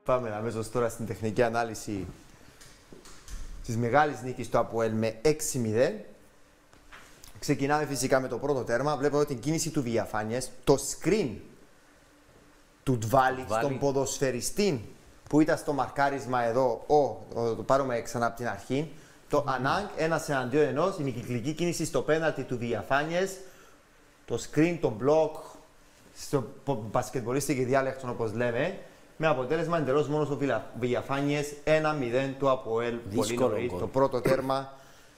Πάμε αμέσως τώρα στην τεχνική ανάλυση της μεγάλης νίκης του ΑΠΟΕΛ με 6-0. Ξεκινάμε φυσικά με το πρώτο τέρμα. Βλέπουμε την κίνηση του Βιαφάνιες, το screen του Ντβάλι στον ποδοσφαιριστή που ήταν στο μαρκάρισμα εδώ. Το πάρουμε ξανά από την αρχή. Το Ανάγκ, ένας εναντίον ενός, η μικυκλική κίνηση στο πέναλτι του Βιαφάνιες, το screen, το block, στο μπασκετμπολίστικη διάλεκτο όπως λέμε, με αποτέλεσμα εντελώς μόνος ο Βιαφάνιες 1-0 του ΑΠΟΕΛ. Πολύ νωρίς, το πρώτο τέρμα.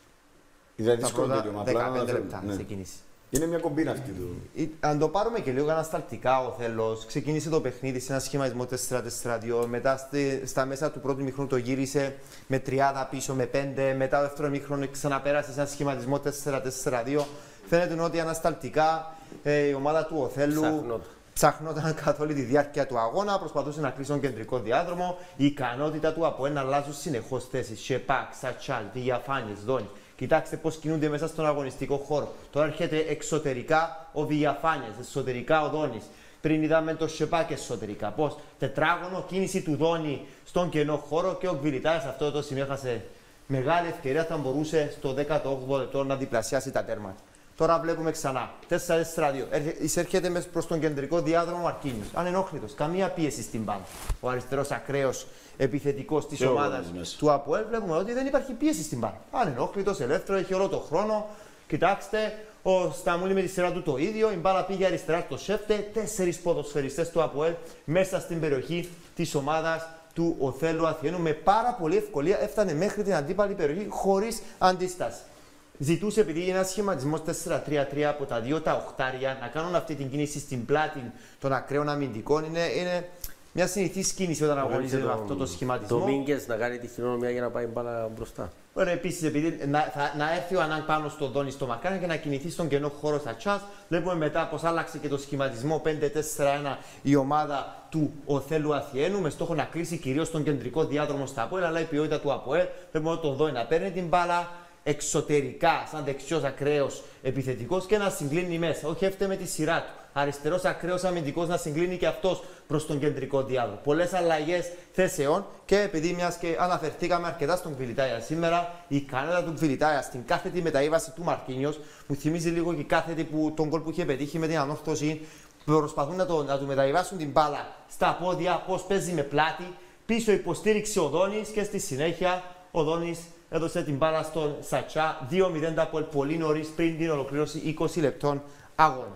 Ήταν τα πρώτα 15 λεπτά ξεκίνησε. Είναι μια κομπίνα αυτή του. Αν το πάρουμε και λίγο ανασταλτικά, ο Θέλος ξεκίνησε το παιχνίδι σε ένα σχηματισμό 4-4-2. Μετά στα μέσα του πρώτου μήχρονου το γύρισε με 30 πίσω, με 5. Μετά το δεύτερο μήχρονο ξαναπέρασε σε ένα σχηματισμό 4-4-2. Φαίνεται ότι ανασταλτικά η ομάδα του Οθέλου ψάχνονταν καθ' όλη τη διάρκεια του αγώνα, προσπαθούσε να κλείσει τον κεντρικό διάδρομο. Η ικανότητα του από να αλλάζουν συνεχώς θέσεις. Σεπάκ, Σατσάλ, Βιαφάνιες, Δόνι. Κοιτάξτε πώς κινούνται μέσα στον αγωνιστικό χώρο. Τώρα έρχεται εξωτερικά ο Βιαφάνιες, εσωτερικά ο Δόνης. Πριν είδαμε το Σεπάκ εσωτερικά. Πώς τετράγωνο κίνηση του Δόνη στον κενό χώρο και ο Γκβιλιτάης αυτό το σημείο έχασε μεγάλη ευκαιρία. Θα μπορούσε στο 18ο λεπτό να διπλασιάσει τα τέρματα. Τώρα βλέπουμε ξανά 4-4-2. Εισέρχεται μέσα προς τον κεντρικό διάδρομο Μαρκίνιος. Ανενόχλητος, καμία πίεση στην μπάλα. Ο αριστερός ακραίος επιθετικός της ομάδας του ΑΠΟΕΛ. Βλέπουμε ότι δεν υπάρχει πίεση στην μπάλα. Ανενόχλητος, ελεύθερο, έχει όλο τον χρόνο. Κοιτάξτε, ο Σταμούλη με τη σειρά του το ίδιο. Η μπάλα πήγε αριστερά στο Σέφτε. 4 ποδοσφαιριστές του ΑΠΟΕΛ μέσα στην περιοχή της ομάδας του Οθέλου Αθηναίου. Με πάρα πολύ ευκολία έφτανε μέχρι την αντίπαλη περιοχή χωρίς αντίσταση. Ζητούσε, επειδή είναι ένα σχηματισμό 4-3-3 από τα δύο τα οχτάρια, να κάνουν αυτή την κίνηση στην πλάτη των ακραίων αμυντικών. Είναι μια συνηθής κίνηση όταν αγωνίζεται με αυτό το σχηματισμό. Το Μίγκες να κάνει τη χειρονομία για να πάει μπάλα μπροστά. Ωραία, επίσης, επειδή να έρθει ο Ανάγκ πάνω στον Δόνη στο Μακάνα και να κινηθεί στον κενό χώρο στα τσάς. Βλέπουμε μετά πως άλλαξε και το σχηματισμό 5-4-1 η ομάδα του Οθέλου Αθηναίου με στόχο να κλείσει κυρίως τον κεντρικό διάδρομο στα ΑΠΟΕΛ, αλλά η ποιότητα του ΑΠΟΕΛ. Βλέπουμε τον Δόνη να παίρνει την μπάλα εξωτερικά, σαν δεξιός ακραίος επιθετικός και να συγκλίνει μέσα. Όχι έφτε με τη σειρά του. Αριστερός ακραίος αμυντικός να συγκλίνει και αυτός προς τον κεντρικό διάδρομο. Πολλές αλλαγές θέσεων και επειδή μιας και αναφερθήκαμε αρκετά στον Γκβιλιτάια σήμερα, η ικανότητα του Γκβιλιτάια στην κάθετη μεταΐβαση του Μαρκίνιος μου θυμίζει λίγο και η κάθετη τον γκολ που είχε πετύχει με την ανόρθωση. Προσπαθούν να του μεταβιβάσουν την μπάλα στα πόδια, πώς παίζει με πλάτη. Πίσω υποστήριξε ο Δόνης και στη συνέχεια ο Δόνης έδωσε την μπάλα στον Σατσά. 2-0 τα ΑΠΟΕΛ πολύ νωρίς πριν την ολοκλήρωση 20 λεπτών αγώνα.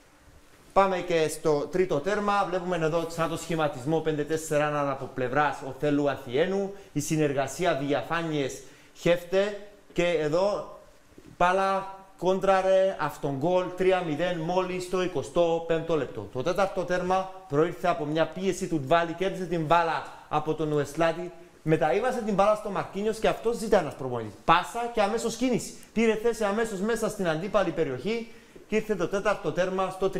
Πάμε και στο τρίτο τέρμα. Βλέπουμε εδώ ξανά το σχηματισμό 5-4-1 από πλευράς Οθέλου Αθηναίου. Η συνεργασία Βιαφάνιες Χέφτε και εδώ μπάλα κόντραρε αυτόν γκολ 3-0 μόλις στο 25ο λεπτό. Το τέταρτο τέρμα προήρθε από μια πίεση του Ντβάλι, κέρδισε την μπάλα από τον Ουεσλάτη. Μεταΐβασε την μπάλα στο Μαρκίνιος και αυτός ζητά ένας προπονητής. Πάσα και αμέσως κίνηση. Πήρε θέση αμέσως μέσα στην αντίπαλη περιοχή και ήρθε το τέταρτο τέρμα στο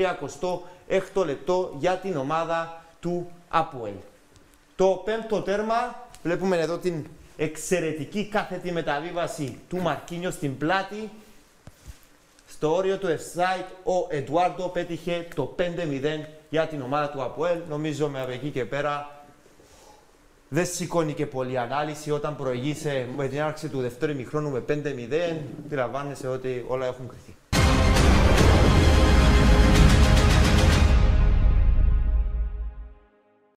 36ο λεπτό για την ομάδα του ΑΠΟΕΛ. Το πέμπτο τέρμα βλέπουμε εδώ την εξαιρετική κάθετη μεταβίβαση του Μαρκίνιος στην πλάτη. Στο όριο του offside ο Εντουάρντο πέτυχε το 5-0 για την ομάδα του ΑΠΟΕΛ. Νομίζω με από εκεί και πέρα δεν σηκώνει και πολλή ανάλυση όταν προηγείσαι με την άρξη του δεύτερου ημιχρόνου με 5-0. Αντιλαμβάνεσαι ότι όλα έχουν κρυθεί.